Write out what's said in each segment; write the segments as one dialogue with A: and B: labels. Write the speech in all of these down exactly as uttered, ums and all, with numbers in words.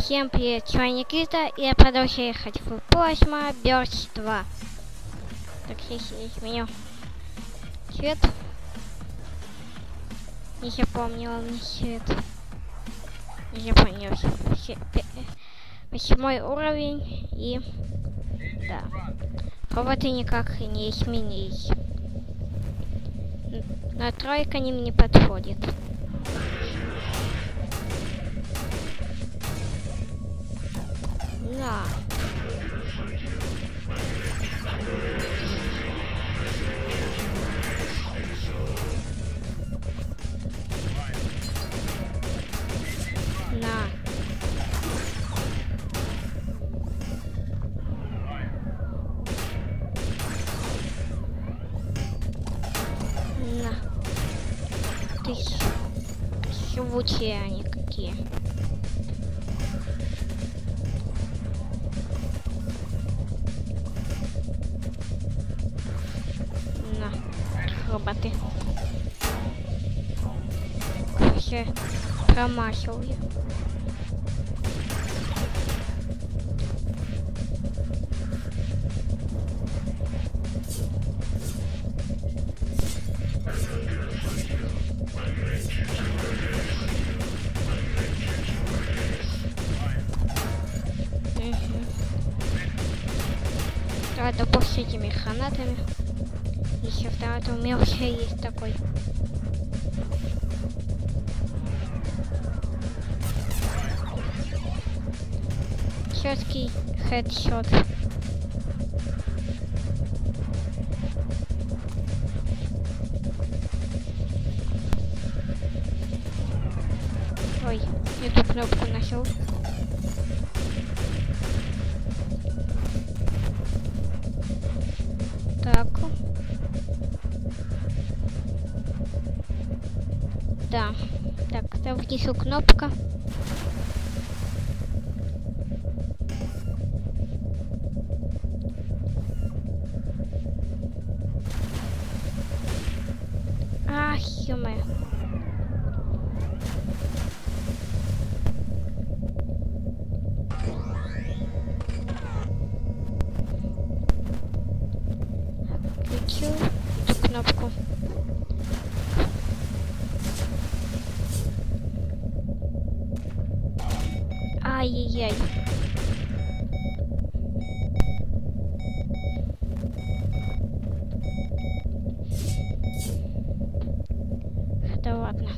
A: Всем привет, с вами Никита, и я продолжаю ехать в Plasma Burst два. Так, здесь есть меню. Цвет. Не запомнила мне цвет. Не запомнил. Восьмой уровень и... Да. Роботы никак не изменились. На тройка ним не подходит. Да. На. На. Ты живучие они какие. Роботы. Все промахивал я. Угу. Давай допустим этими гранатами. Еще второй, у меня уже есть такой. Четкий хедшот. Ой, эту кнопку нашел. Так. Да. Так, там внизу кнопка. Ах, ё-моё. Включу эту кнопку. Ай-яй-яй. Да ладно.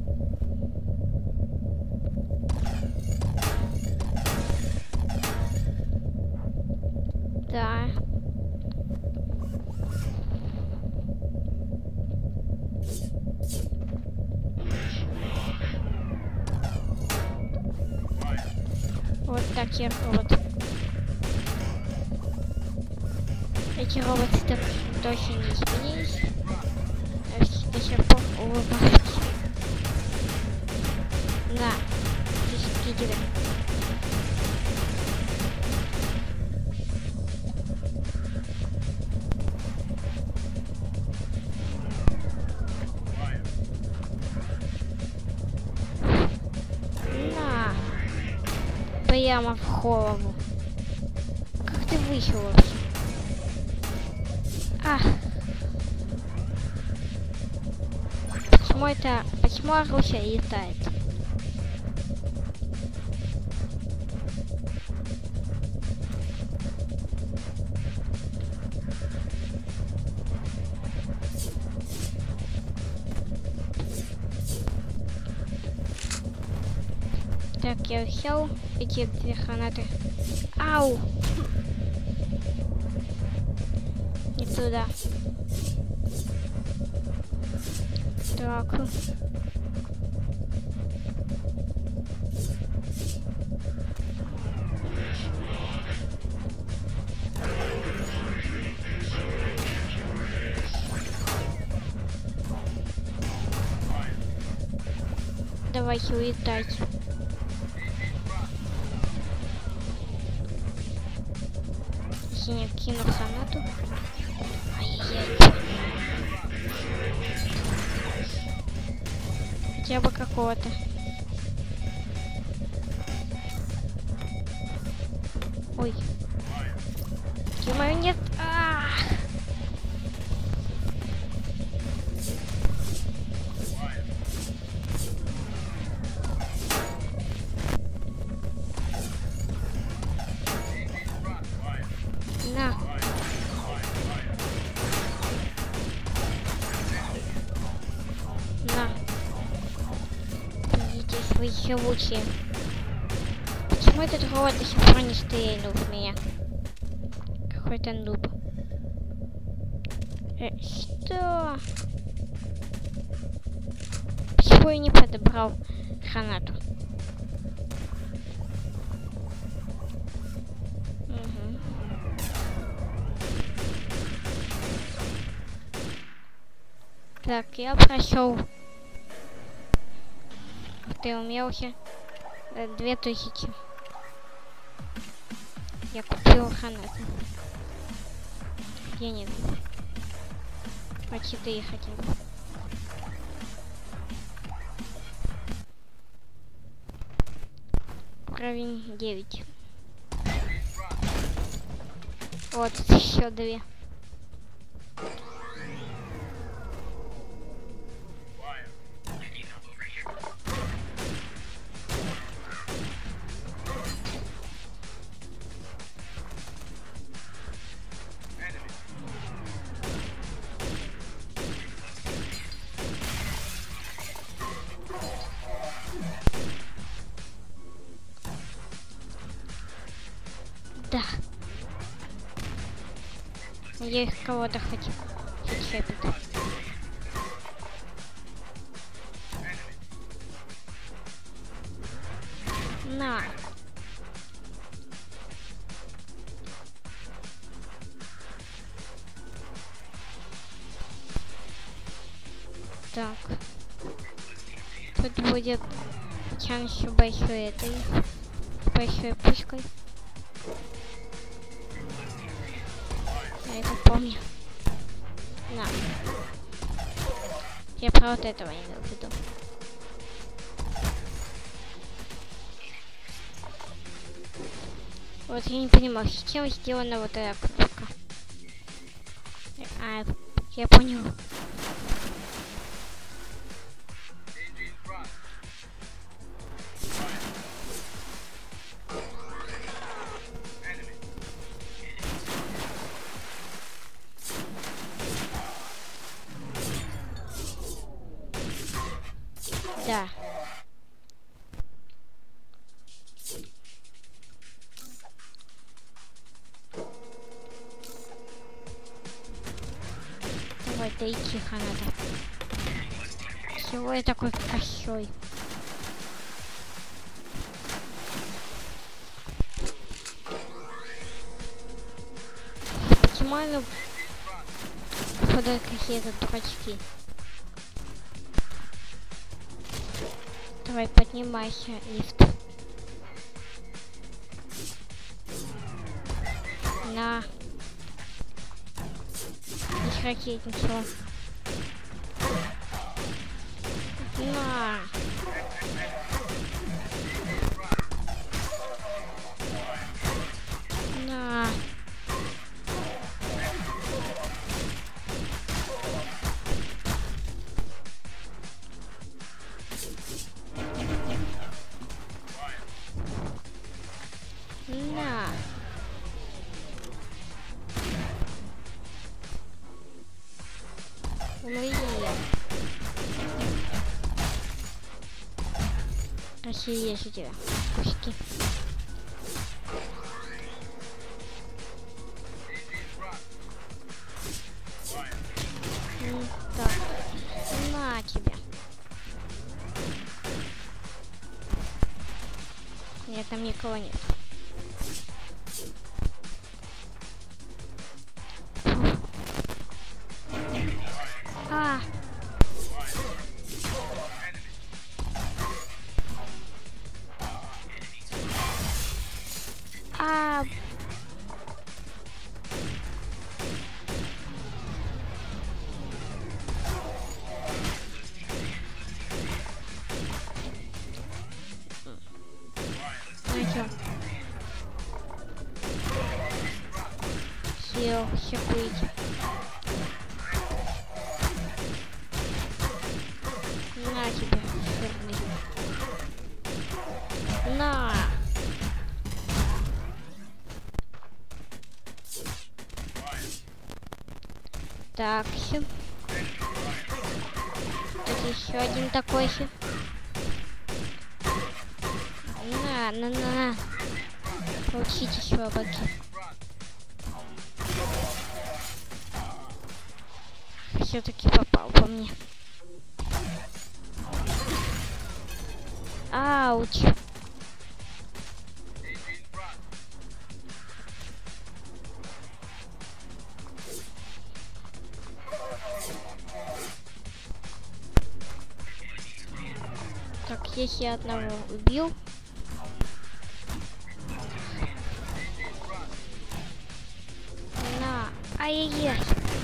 A: Да. Вот такие роботы. Эти роботы так точно не изменились. До сих пор улыбаются. На, здесь кидеры. На. Прямо в голову. Как ты вышел вообще? Ах. Почему это... Почему оружие летает? Так, я взял эти две гранаты. Ау! Не туда. Так. Давайте улетать. Я кину гранату. Ай-яй-яй. Хотя бы какого-то. Ой. Думаю, нет. Ах! На. На. Видите, вы живучие. Почему этот робот до сих пор не стрельнул в меня? Какой-то нуб. Э, что? Почему я не подобрал гранату? Угу. Так, я прошел. Ты умелся. Две тысячи. Я купил гранату. Денег. По четыре хотя бы. Уровень девять. Вот еще две. Да. Надеюсь, кого-то хоть зачепит. На. Так. Тут будет шанс большой этой большой пушкой. Я это помню. На. Я про вот этого имел в виду. Вот я не понимаю, с чем сделана вот эта кнопка. А, я понял. Да. Давай, да и тихо надо. Чего я такой косой? Почему они ходят какие-то дурачки? Давай, поднимайся, лифт. На. Здесь ракетницу. На. На. На. Умри. Россия же тебя. Пушки. Так. На тебя. Нет, там никого нет. А. А. Ну чё? съел всякую. На тебе, жирный. На! Так, все. Тут еще один такой же. На, на, на, на. Получите слабаки. Все-таки попал по мне. Ауч. Так, если я одного убил. На, ай-яй-яй.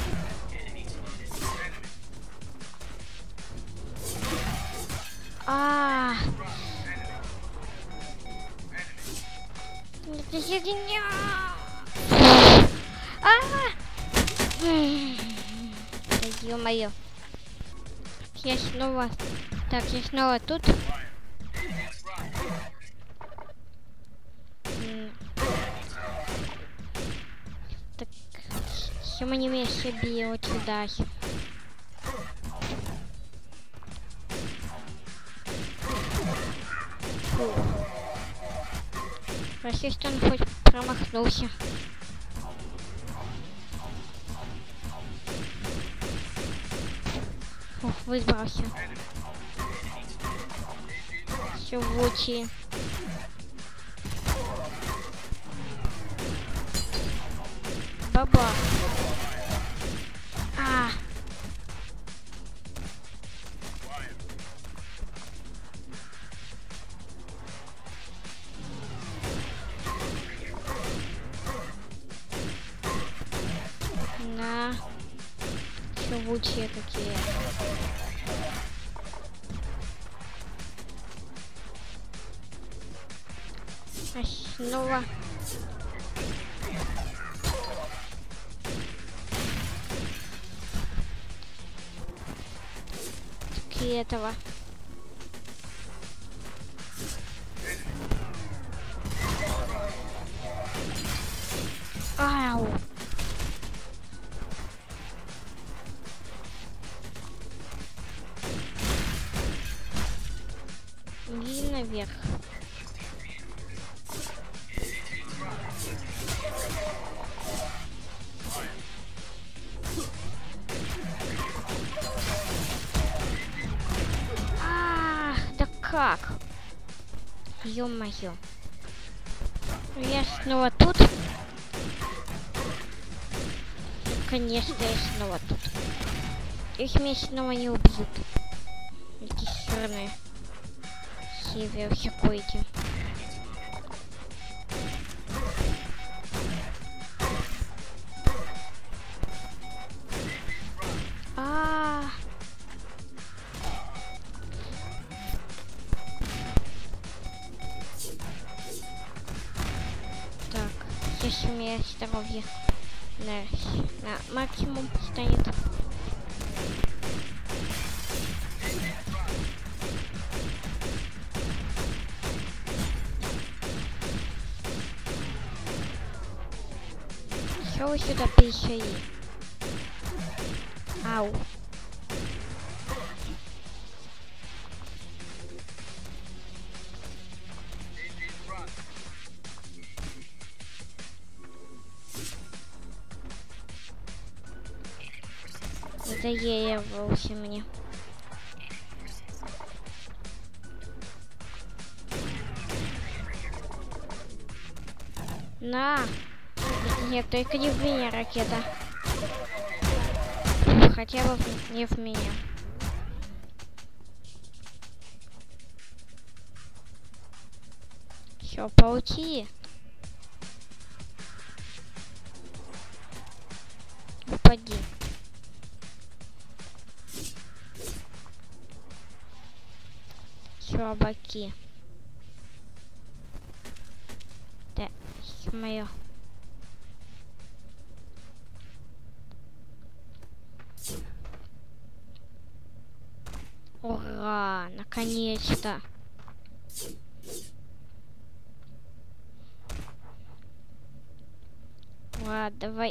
A: А, это фигня. А, ё-моё. Я снова, так, я снова тут. Так, чем они меня себе вот сюда? Хорошо, что он хоть промахнулся. Ух, выбрался. Все в лучи. Баба. А. На. Живучие какие. А снова. Таки этого. Ау. И наверх. А, да как? Ё-моё. Я снова тут. Конечно, я снова тут. Если меня снова не убьют. Эти черные. Север всякой-то. А, так, если у меня здоровье на, на максимум станет. Что вы сюда пришли? Ау. Заевывался мне. На! Нет, только не в меня ракета. Хотя бы не в меня. Все, пауки. Упади. Слабаки. Да, мое. Ура! Наконец-то! Ура, давай.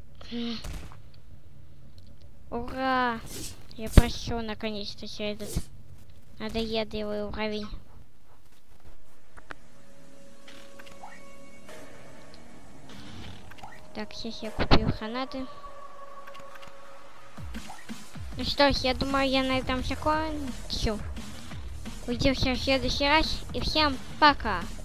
A: Ура! Я прошел наконец-то через этот надоедливый уровень. Так, сейчас я купил гранаты. Ну что ж, я думаю, я на этом закончу. Увидимся в следующий раз. И всем пока!